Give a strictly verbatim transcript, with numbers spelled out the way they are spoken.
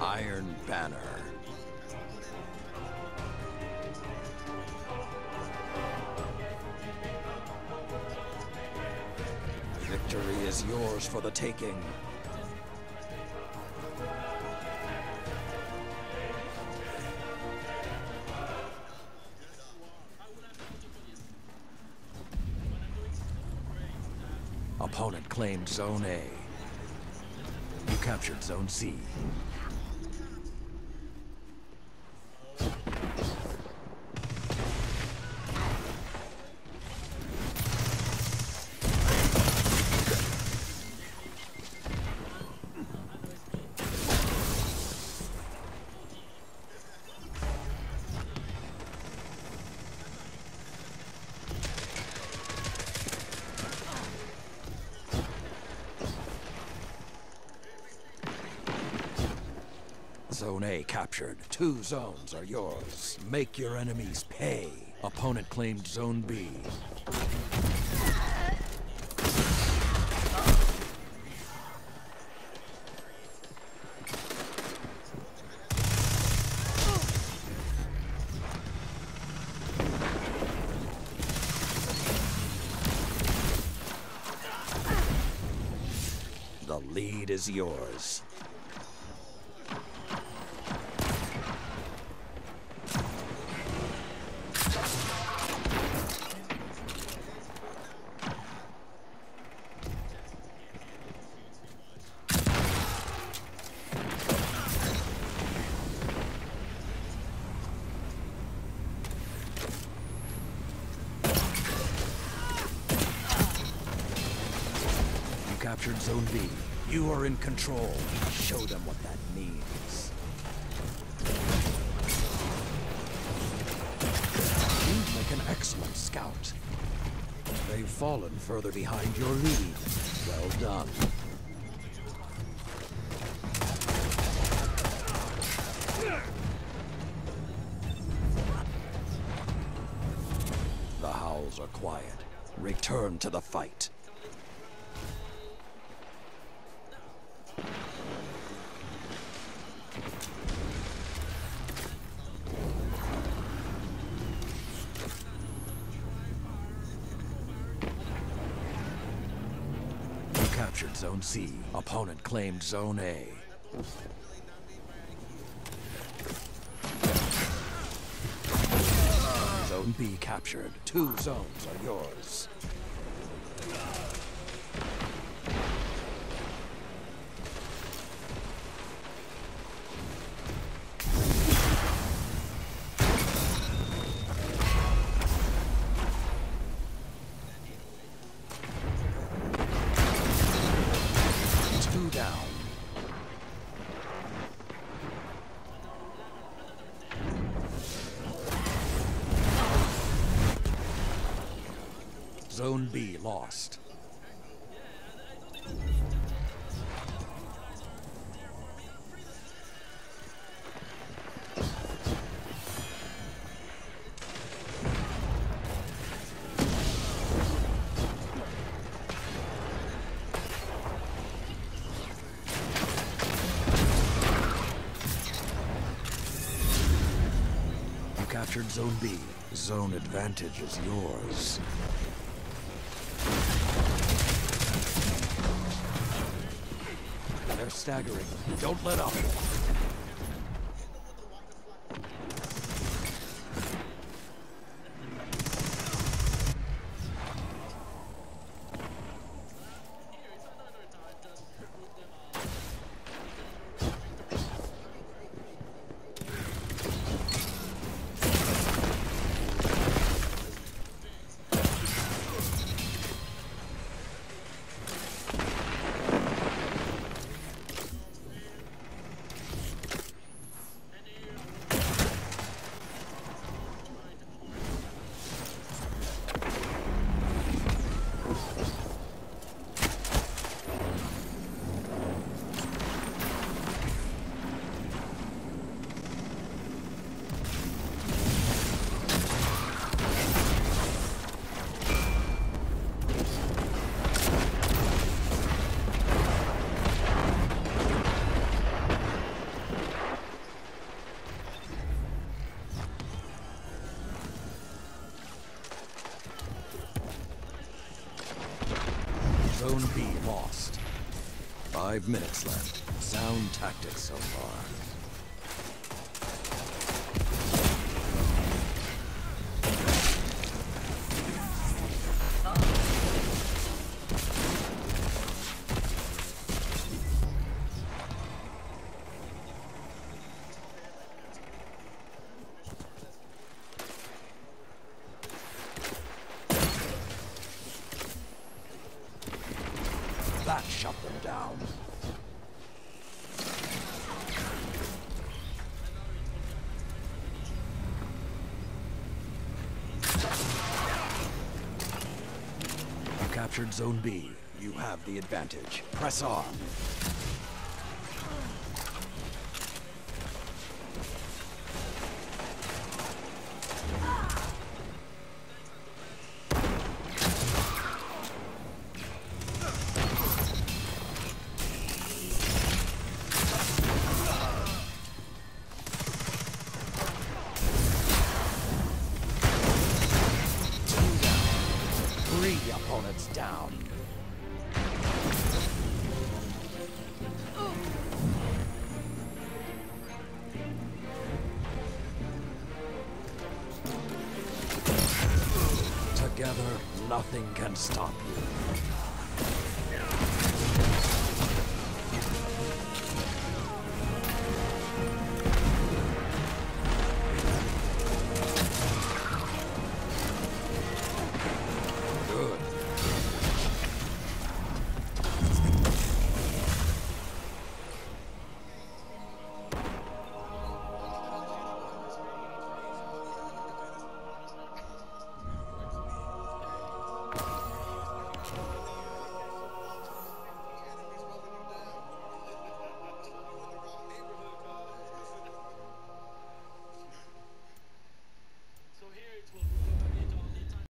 Iron Banner. Victory is yours for the taking. Opponent claimed Zone A. You captured Zone C. Zone A captured. Two zones are yours. Make your enemies pay. Opponent claimed Zone B. The lead is yours. Captured Zone B. You are in control. Show them what that means. You make an excellent scout. They've fallen further behind your lead. Well done. The howls are quiet. Return to the fight. Captured Zone C. Opponent claimed Zone A. Zone B captured. Two zones are yours. Down. Zone B lost. Captured Zone B. Zone advantage is yours. They're staggering. Don't let up. Zone B lost. Five minutes left. Sound tactics so far. That shut them down. You captured Zone B. You have the advantage. Press on. Three opponents down. Together, nothing can stop you.